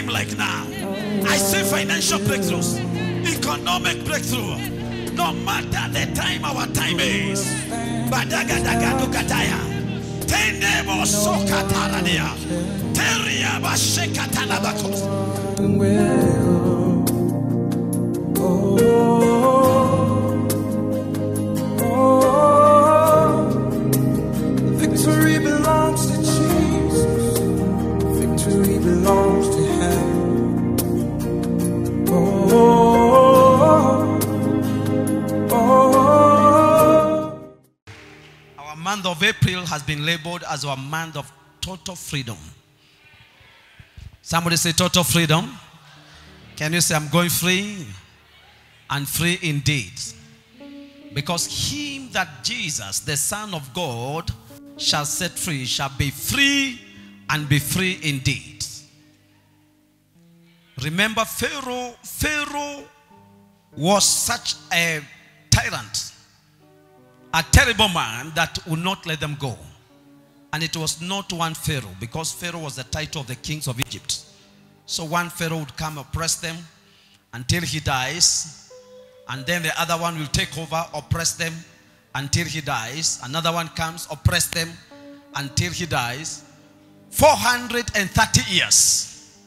like now. I see financial breakthroughs, economic breakthrough. No matter the time our time is. Badagadagadukataya. Tenebo sokataradia. Teria bashekatalabakos. Victory belongs to Jesus. Victory belongs to Him. Our month of April has been labeled as our month of total freedom. Somebody say total freedom. Can you say I'm going free and free indeed? Because him that Jesus, the Son of God, shall set free, shall be free and be free indeed. Remember Pharaoh. Pharaoh was such a tyrant, a terrible man that would not let them go. And it was not one Pharaoh, because Pharaoh was the title of the kings of Egypt. So one Pharaoh would come oppress them until he dies, and then the other one will take over, oppress them until he dies. Another one comes, oppress them until he dies. 430 years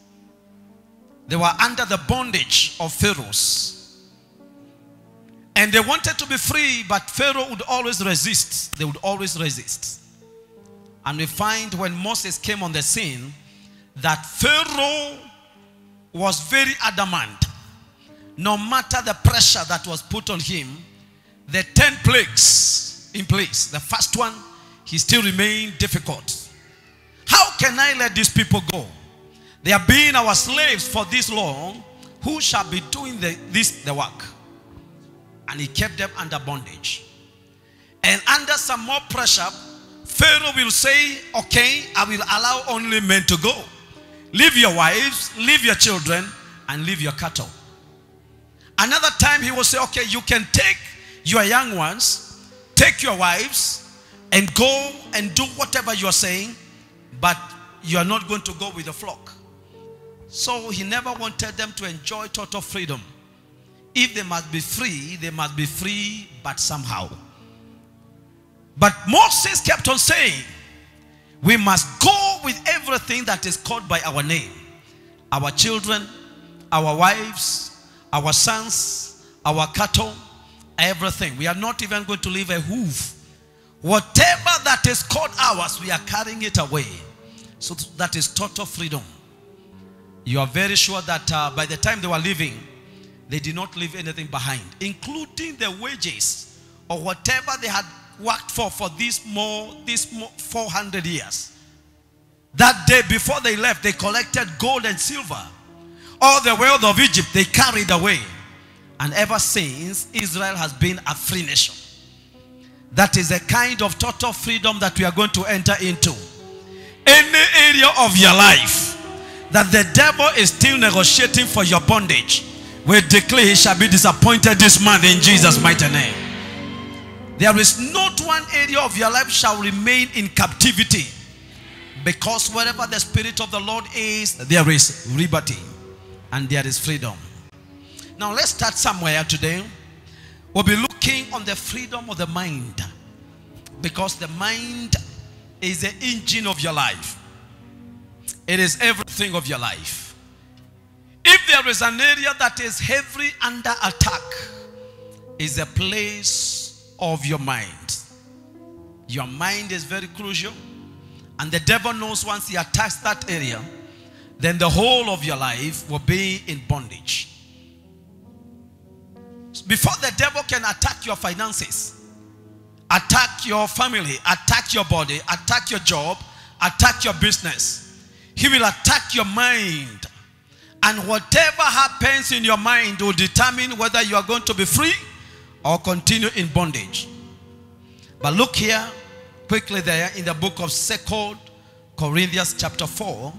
they were under the bondage of Pharaohs, and they wanted to be free, but Pharaoh would always resist. They would always resist. And we find when Moses came on the scene that Pharaoh was very adamant. No matter the pressure that was put on him, the 10 plagues in place, the first one, he still remained difficult. How can I let these people go? They have been our slaves for this long. Who shall be doing the work? And he kept them under bondage. And under some more pressure, Pharaoh will say, okay, I will allow only men to go. Leave your wives, leave your children, and leave your cattle. Another time he will say, okay, you can take your young ones, take your wives, and go and do whatever you are saying, but you are not going to go with the flock. So he never wanted them to enjoy total freedom. If they must be free, but somehow. But Moses kept on saying, we must go with everything that is called by our name. Our children, our wives, our sons, our cattle, everything. We are not even going to leave a hoof. Whatever that is called ours, we are carrying it away. So that is total freedom. You are very sure that by the time they were leaving, they did not leave anything behind, including the wages or whatever they had worked for these 400 years. That day before they left, they collected gold and silver. All the wealth of Egypt they carried away. And ever since, Israel has been a free nation. That is the kind of total freedom that we are going to enter into. Any area of your life that the devil is still negotiating for your bondage, we declare he shall be disappointed this month in Jesus' mighty name. There is not one area of your life shall remain in captivity, because wherever the Spirit of the Lord is, there is liberty and there is freedom. Now let's start somewhere today. We'll be looking on the freedom of the mind, because the mind is the engine of your life. It is everything of your life. If there is an area that is heavily under attack, is a place of your mind. Your mind is very crucial, and the devil knows once he attacks that area, then the whole of your life will be in bondage. Before the devil can attack your finances, attack your family, attack your body, attack your job, attack your business, he will attack your mind. And whatever happens in your mind will determine whether you are going to be free or continue in bondage. But look here quickly there in the book of 2 Corinthians chapter 4.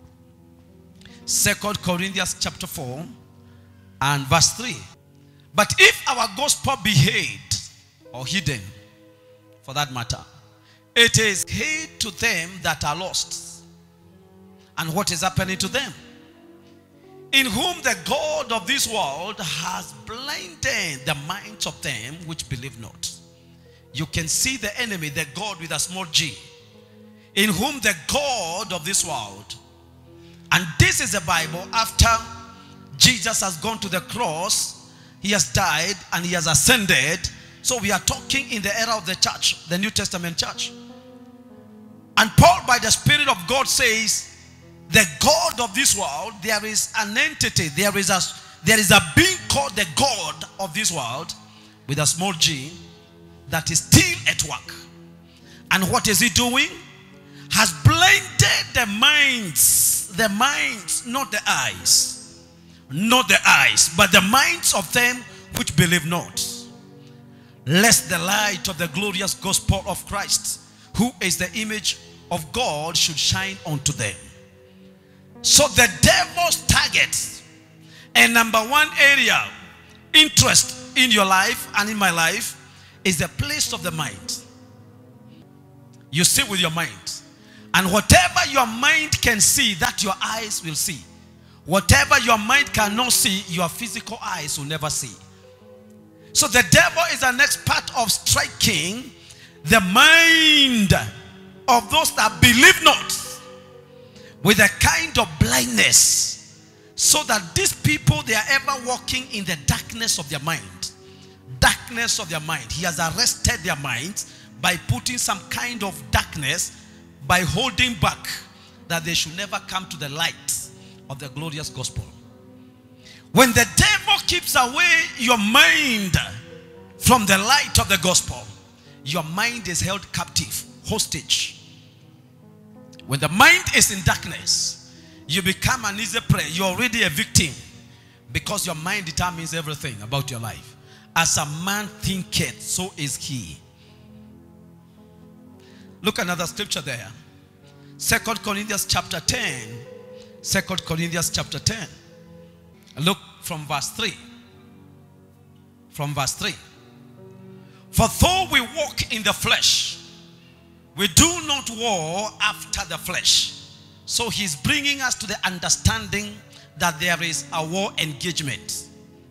2 Corinthians chapter 4 and verse 3. But if our gospel be hid or hidden, for that matter, it is hid to them that are lost. And what is happening to them? In whom the God of this world has blinded the minds of them which believe not. You can see the enemy, the God with a small g. In whom the God of this world. And this is the Bible after Jesus has gone to the cross. He has died and he has ascended. So we are talking in the era of the church, the New Testament church. And Paul, by the Spirit of God, says, the God of this world, there is an entity, there is a being called the God of this world, with a small g, that is still at work. And what is he doing? Has blinded the minds, not the eyes. Not the eyes, but the minds of them which believe not. Lest the light of the glorious gospel of Christ, who is the image of God, should shine unto them. So the devil's target and number one area, interest in your life and in my life, is the place of the mind. You see with your mind. And whatever your mind can see, that your eyes will see. Whatever your mind cannot see, your physical eyes will never see. So the devil is an expert of striking the mind of those that believe not with a kind of blindness, so that these people, they are ever walking in the darkness of their mind. Darkness of their mind. He has arrested their minds by putting some kind of darkness, by holding back, that they should never come to the light of the glorious gospel. When the devil keeps away your mind from the light of the gospel, your mind is held captive, hostage. When the mind is in darkness, you become an easy prey. You're already a victim, because your mind determines everything about your life. As a man thinketh, so is he. Look at another scripture there. 2 Corinthians chapter 10. 2 Corinthians chapter 10. Look from verse 3. From verse 3. For though we walk in the flesh, we do not war after the flesh. So he's bringing us to the understanding that there is a war engagement.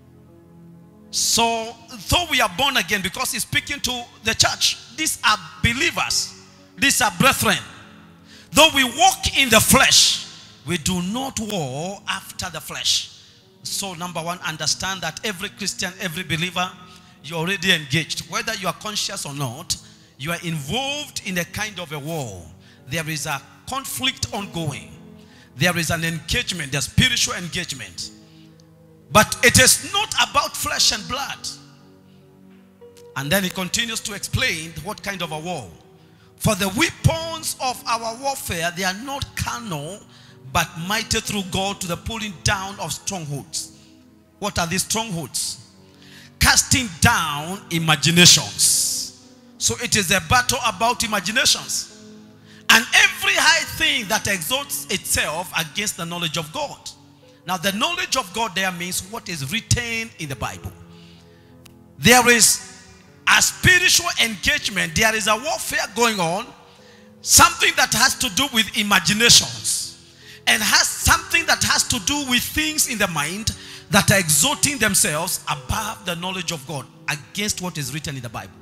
So though we are born again, because he's speaking to the church, these are believers, these are brethren. Though we walk in the flesh, we do not war after the flesh. So number one, understand that every Christian, every believer, you're already engaged. Whether you are conscious or not, you are involved in a kind of a war. There is a conflict ongoing. There is an engagement, the spiritual engagement. But it is not about flesh and blood. And then he continues to explain what kind of a war. For the weapons of our warfare, they are not carnal, but mighty through God to the pulling down of strongholds. What are these strongholds? Casting down imaginations. So it is a battle about imaginations. And every high thing that exalts itself against the knowledge of God. Now the knowledge of God there means what is written in the Bible. There is a spiritual engagement. There is a warfare going on. Something that has to do with imaginations. And has something that has to do with things in the mind that are exalting themselves above the knowledge of God, against what is written in the Bible.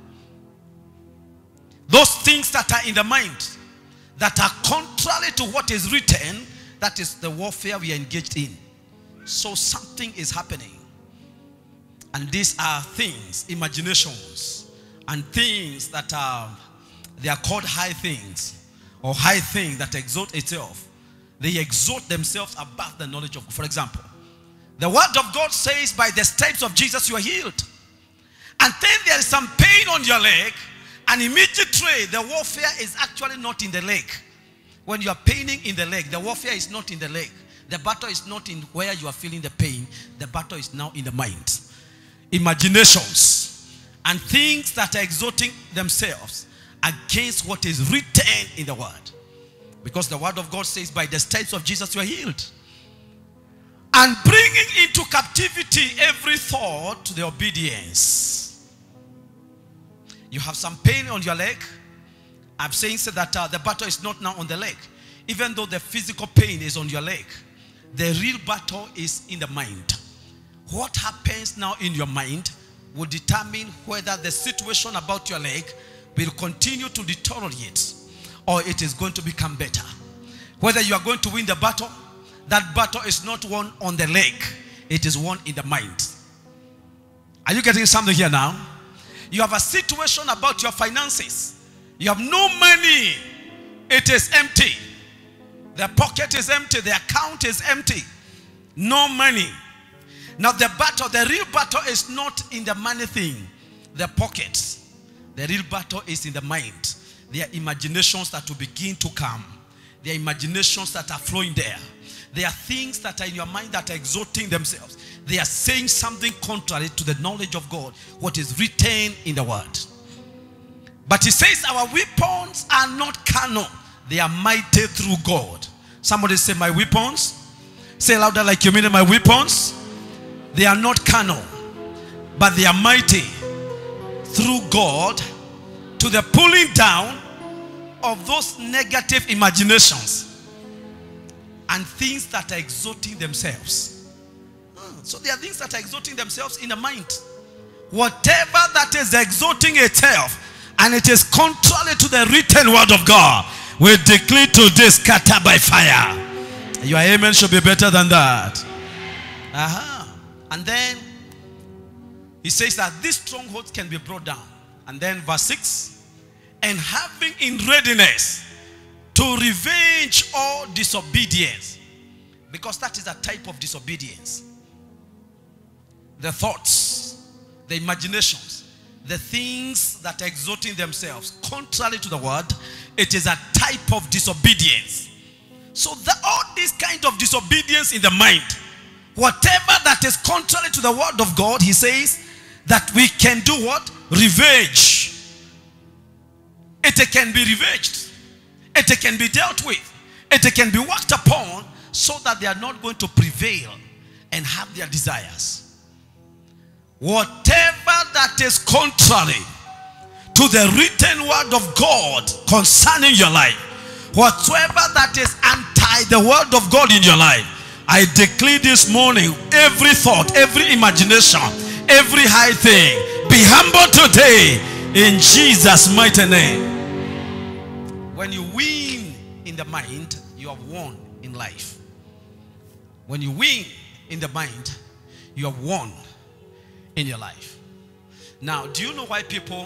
Those things that are in the mind, that are contrary to what is written, that is the warfare we are engaged in. So something is happening. And these are things, imaginations, and things that they are called high things, or high thing that exalt itself. They exalt themselves above the knowledge of God. For example, the word of God says, by the stripes of Jesus you are healed. And then there is some pain on your leg, and immediately the warfare is actually not in the leg. When you are paining in the leg, the warfare is not in the leg. The battle is not in where you are feeling the pain. The battle is now in the mind. Imaginations and things that are exalting themselves against what is written in the word. Because the word of God says, by the stripes of Jesus you are healed. And bringing into captivity every thought to the obedience. You have some pain on your leg. I'm saying so that the battle is not now on the leg. Even though the physical pain is on your leg. The real battle is in the mind. What happens now in your mind will determine whether the situation about your leg will continue to deteriorate or it is going to become better. Whether you are going to win the battle, that battle is not won on the leg, it is won in the mind. Are you getting something here now? You have a situation about your finances. You have no money. It is empty. The pocket is empty. The account is empty. No money. Now the battle, the real battle is not in the money thing, the pockets. The real battle is in the mind. There are imaginations that will begin to come. There are imaginations that are flowing there. There are things that are in your mind that are exalting themselves. They are saying something contrary to the knowledge of God, what is written in the word. But he says our weapons are not carnal. They are mighty through God. Somebody say, my weapons. Say louder like you mean it, my weapons. They are not carnal, but they are mighty through God to the pulling down of those negative imaginations and things that are exalting themselves. So there are things that are exalting themselves in the mind. Whatever that is exalting itself and it is contrary to the written word of God, we declare today scatter by fire. Your amen should be better than that. And then he says that these strongholds can be brought down. And then verse 6, and having in readiness to revenge all disobedience, because that is a type of disobedience. The thoughts, the imaginations, the things that are exalting themselves contrary to the word, it is a type of disobedience. So all this kind of disobedience in the mind, whatever that is contrary to the word of God, he says that we can do what? Revenge. It can be revenged. It can be dealt with. It can be worked upon so that they are not going to prevail and have their desires. Whatever that is contrary to the written word of God concerning your life, whatsoever that is anti the word of God in your life, I declare this morning, every thought, every imagination, every high thing, be humble today in Jesus' mighty name. When you win in the mind, you have won in life. When you win in the mind, you have won in your life. Now, do you know why people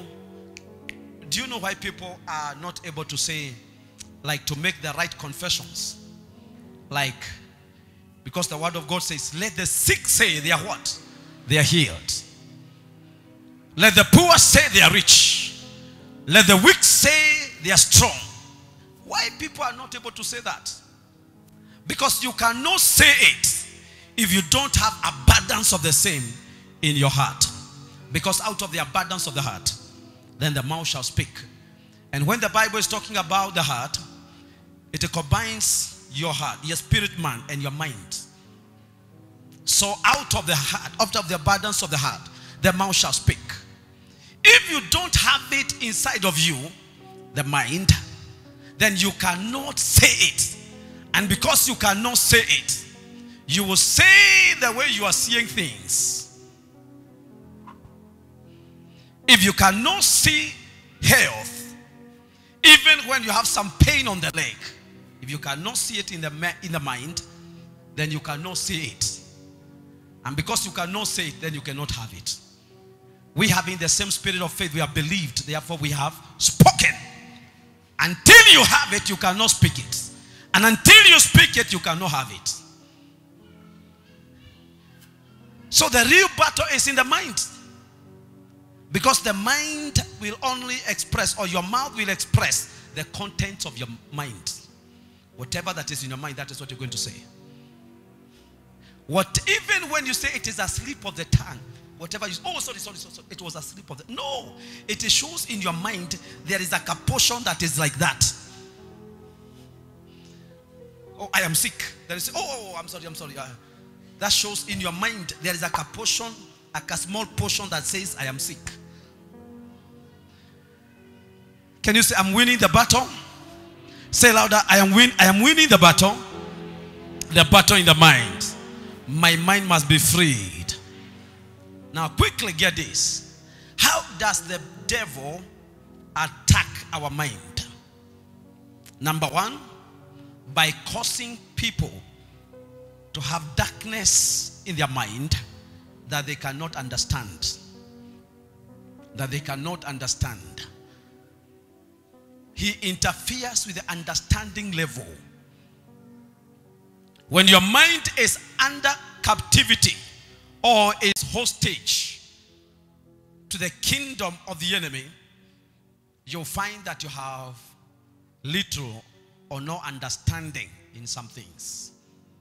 are not able to say, like, to make the right confessions? Like, because the word of God says, let the sick say they are what? They are healed. Let the poor say they are rich. Let the weak say they are strong. Why people are not able to say that? Because you cannot say it if you don't have abundance of the same in your heart. Because out of the abundance of the heart, then the mouth shall speak. And when the Bible is talking about the heart, it combines your heart, your spirit man, and your mind. So out of the heart, out of the abundance of the heart, the mouth shall speak. If you don't have it inside of you, the mind, then you cannot say it. And because you cannot say it, you will say the way you are seeing things. If you cannot see health, even when you have some pain on the leg, if you cannot see it in the mind, then you cannot see it. And because you cannot say it, then you cannot have it. We have in the same spirit of faith, we have believed, therefore we have spoken. Until you have it, you cannot speak it. And until you speak it, you cannot have it. So the real battle is in the mind. Because the mind will only express, or your mouth will express, the contents of your mind. Whatever that is in your mind, that is what you're going to say. Even when you say it is a slip of the tongue, whatever you say, oh, sorry, it was a slip of the, no, it shows in your mind there is like a portion that is like that. Oh, I am sick. Then you say, oh, I'm sorry. That shows in your mind there is like a portion, like a small portion that says, I am sick. Can you say, I'm winning the battle? Say louder, I am winning the battle. The battle in the mind. My mind must be freed. Now quickly get this. How does the devil attack our mind? Number one, by causing people to have darkness in their mind that they cannot understand. That they cannot understand. He interferes with the understanding level. When your mind is under captivity or is hostage to the kingdom of the enemy, you'll find that you have little or no understanding in some things.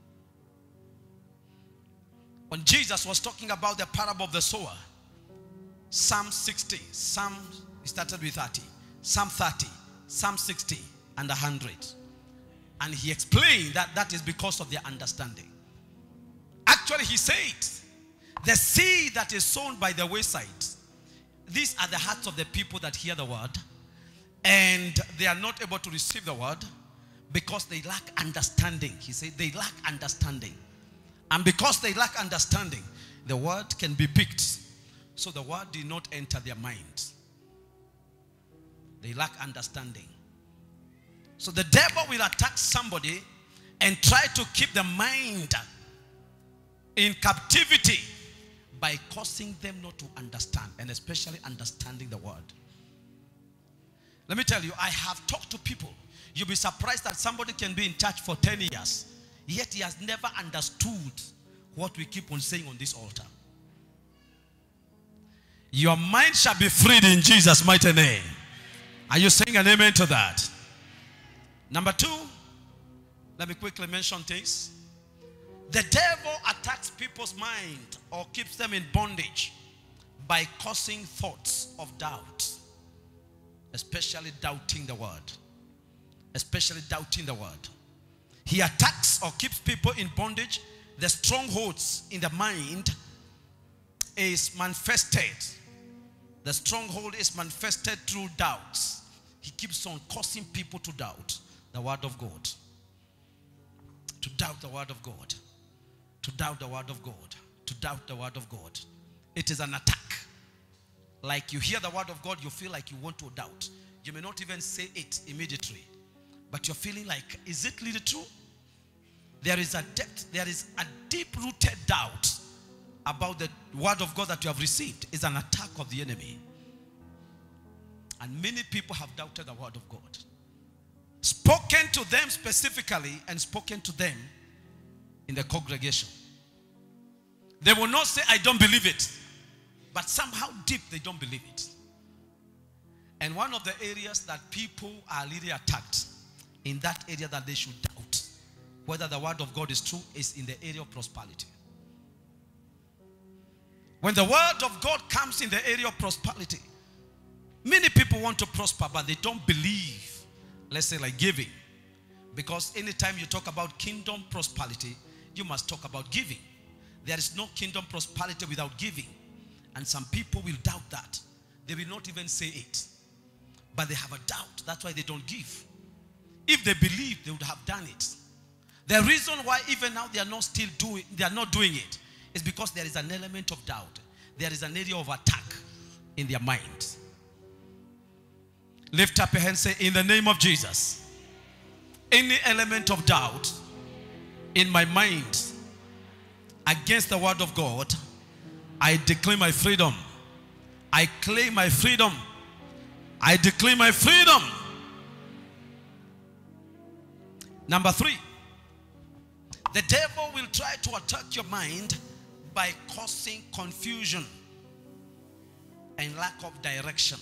When Jesus was talking about the parable of the sower, Psalm 60, he started with 30, Psalm 30, Psalm 60, and 100. And he explained that that is because of their understanding. Actually, he said, the seed that is sown by the wayside, these are the hearts of the people that hear the word, and they are not able to receive the word because they lack understanding. He said they lack understanding. And because they lack understanding, the word can be picked. So the word did not enter their minds. They lack understanding. So the devil will attack somebody and try to keep the mind in captivity by causing them not to understand, and especially understanding the word. Let me tell you, I have talked to people. You'll be surprised that somebody can be in church for 10 years, yet he has never understood what we keep on saying on this altar. Your mind shall be freed in Jesus' mighty name. Are you saying an amen to that? Number two, let me quickly mention things. The devil attacks people's mind or keeps them in bondage by causing thoughts of doubt, especially doubting the word. Especially doubting the word. He attacks or keeps people in bondage. The strongholds in the mind is manifested. The stronghold is manifested through doubts. He keeps on causing people to doubt the word of God. To doubt the word of God. To doubt the word of God. To doubt the word of God. It is an attack. Like you hear the word of God, you feel like you want to doubt. You may not even say it immediately, but you're feeling like, is it really true? There is a depth, there is a deep-rooted doubt about the word of God that you have received. Is an attack of the enemy. And many people have doubted the word of God. Spoken to them specifically and spoken to them in the congregation. They will not say, I don't believe it. But somehow deep, they don't believe it. And one of the areas that people are really attacked, in that area that they should doubt whether the word of God is true, is in the area of prosperity. When the word of God comes in the area of prosperity, many people want to prosper, but they don't believe, let's say like giving. Because anytime you talk about kingdom prosperity, you must talk about giving. There is no kingdom prosperity without giving. And some people will doubt that. They will not even say it. But they have a doubt. That's why they don't give. If they believe, they would have done it. The reason why even now they are not doing it is because there is an element of doubt. There is an area of attack in their mind. Lift up your hand and say, in the name of Jesus, any element of doubt in my mind against the word of God, I declare my freedom. I claim my freedom. I declare my freedom. Number three, the devil will try to attack your mind by causing confusion and lack of direction.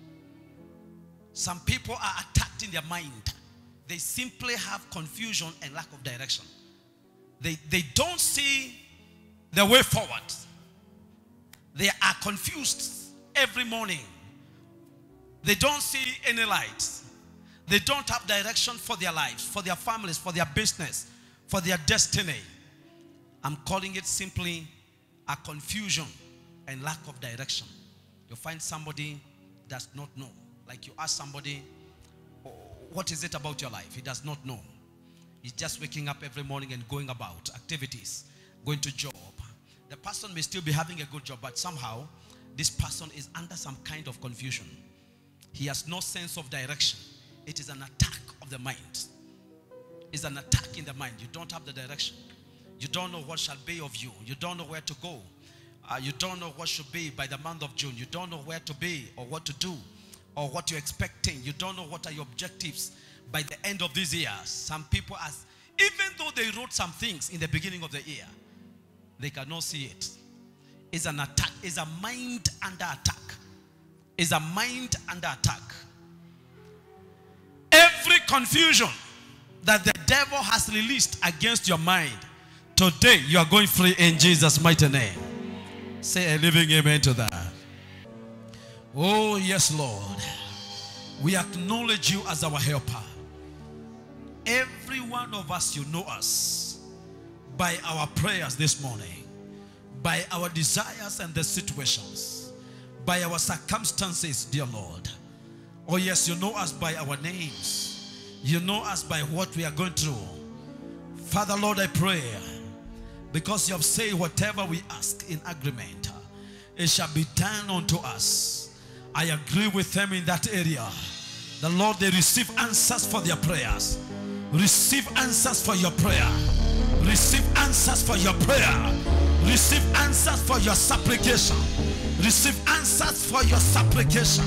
Some people are attacked in their mind. They simply have confusion and lack of direction. They don't see the way forward. They are confused every morning. They don't see any light. They don't have direction for their lives, for their families, for their business, for their destiny. I'm calling it simply a confusion and lack of direction. You find somebody does not know. Like you ask somebody, what is it about your life? He does not know. He's just waking up every morning and going about activities, going to job. The person may still be having a good job, but somehow this person is under some kind of confusion. He has no sense of direction. It is an attack of the mind. It's an attack in the mind. You don't have the direction. You don't know what shall be of you. You don't know where to go. You don't know what should be by the month of June. You don't know where to be or what to do or what you're expecting. You don't know what are your objectives by the end of this year. Some people, even though they wrote some things in the beginning of the year, they cannot see it. It's an attack. It's a mind under attack. It's a mind under attack. Every confusion that the devil has released against your mind, today you are going free in Jesus' mighty name. Say a living amen to that. Oh yes, Lord. We acknowledge you as our helper. Every one of us, you know us by our prayers this morning, by our desires and the situations, by our circumstances, dear Lord. Oh yes, you know us by our names. You know us by what we are going through. Father, Lord, I pray, because you have said whatever we ask in agreement, it shall be done unto us. I agree with them in that area. The Lord, they receive answers for their prayers. Receive answers for your prayer. Receive answers for your prayer. Receive answers for your supplication. Receive answers for your supplication.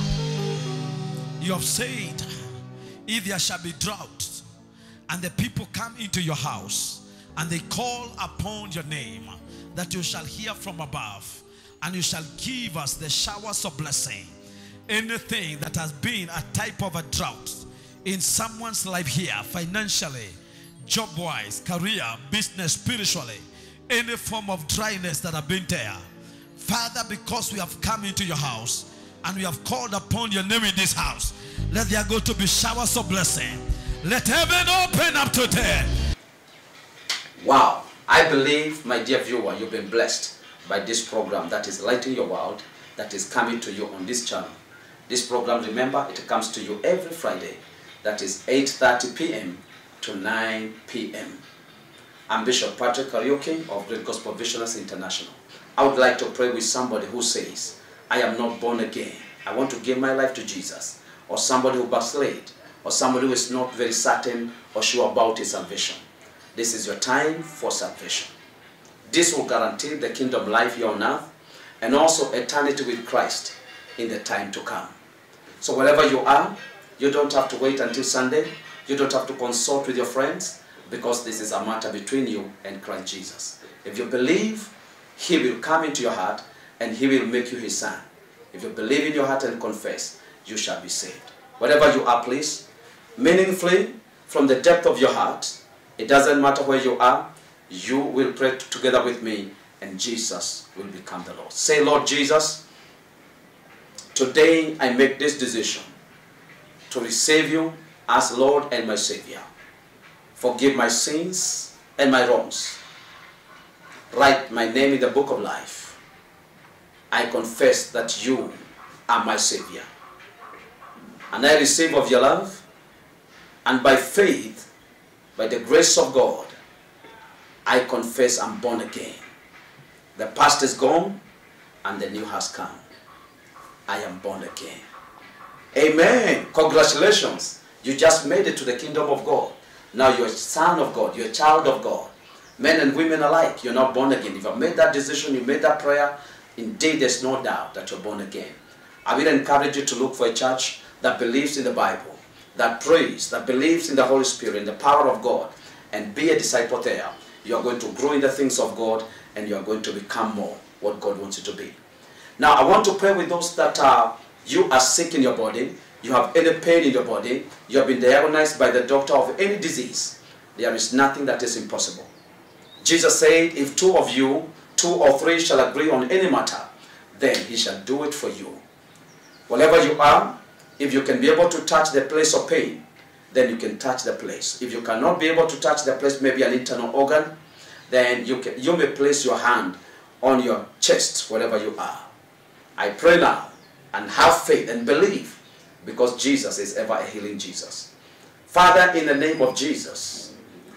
You have said, if there shall be drought, and the people come into your house, and they call upon your name, that you shall hear from above, and you shall give us the showers of blessing. Anything that has been a type of a drought in someone's life here, financially, job-wise, career, business, spiritually, any form of dryness that have been there, Father, because we have come into your house, and we have called upon your name in this house, let there go to be showers of blessing. Let heaven open up today. Wow, I believe, my dear viewer, you've been blessed by this program that is Lighting Your World, that is coming to you on this channel. This program, remember, it comes to you every Friday. That is 8:30 p.m. to 9 p.m. I'm Bishop Patrick Kariuki of Great Gospel Visionaries International. I would like to pray with somebody who says, I am not born again. I want to give my life to Jesus. Or somebody who backslid. Or somebody who is not very certain or sure about his salvation. This is your time for salvation. This will guarantee the kingdom life here on earth and also eternity with Christ in the time to come. So wherever you are, you don't have to wait until Sunday. You don't have to consult with your friends, because this is a matter between you and Christ Jesus. If you believe, he will come into your heart and he will make you his son. If you believe in your heart and confess, you shall be saved. Wherever you are, please, meaningfully, from the depth of your heart, it doesn't matter where you are, you will pray together with me and Jesus will become the Lord. Say, Lord Jesus, today I make this decision to receive you as Lord and my Savior. Forgive my sins and my wrongs. Write my name in the book of life. I confess that you are my Savior. And I receive of your love, and by faith, by the grace of God, I confess I'm born again. The past is gone and the new has come. I am born again. Amen. Congratulations. You just made it to the kingdom of God. Now you're a son of God. You're a child of God. Men and women alike, you're not born again. If you made that decision, you made that prayer, indeed there's no doubt that you're born again. I will encourage you to look for a church that believes in the Bible, that prays, that believes in the Holy Spirit, in the power of God, and be a disciple there. You are going to grow in the things of God, and you are going to become more what God wants you to be. Now, I want to pray with those that you are sick in your body, you have any pain in your body, you have been diagnosed by the doctor of any disease. There is nothing that is impossible. Jesus said, if two of you, 2 or 3 shall agree on any matter, then he shall do it for you. Wherever you are, if you can be able to touch the place of pain, then you can touch the place. If you cannot be able to touch the place, maybe an internal organ, then you may place your hand on your chest, wherever you are. I pray now, and have faith and believe, because Jesus is ever a healing Jesus. Father, in the name of Jesus,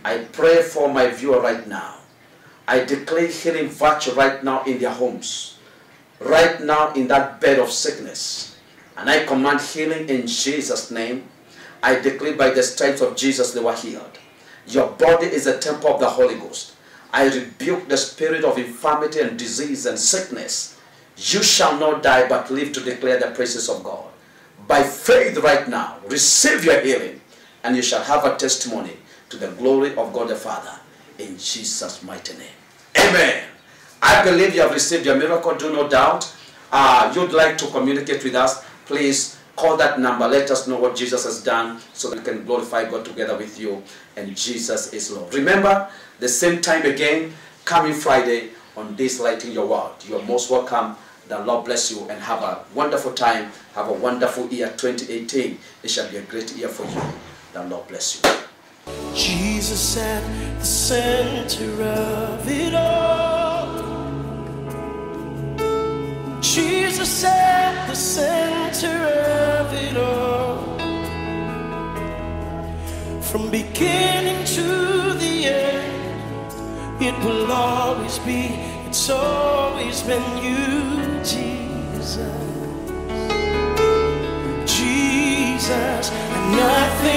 I pray for my viewer right now. I declare healing virtue right now in their homes, right now in that bed of sickness. And I command healing in Jesus' name. I declare by the stripes of Jesus they were healed. Your body is a temple of the Holy Ghost. I rebuke the spirit of infirmity and disease and sickness. You shall not die but live to declare the praises of God. By faith right now, receive your healing, and you shall have a testimony to the glory of God the Father, in Jesus' mighty name. Amen. I believe you have received your miracle. Do not doubt. You'd like to communicate with us, please call that number. Let us know what Jesus has done so that we can glorify God together with you. And Jesus is Lord. Remember, the same time again, coming Friday on this Lighting Your World. You're most welcome. The Lord bless you and have a wonderful time. Have a wonderful year 2018. It shall be a great year for you. The Lord bless you. Jesus at the center of it all. Jesus at the center of it all. From beginning to the end, it will always be, it's always been you, Jesus. Jesus, and nothing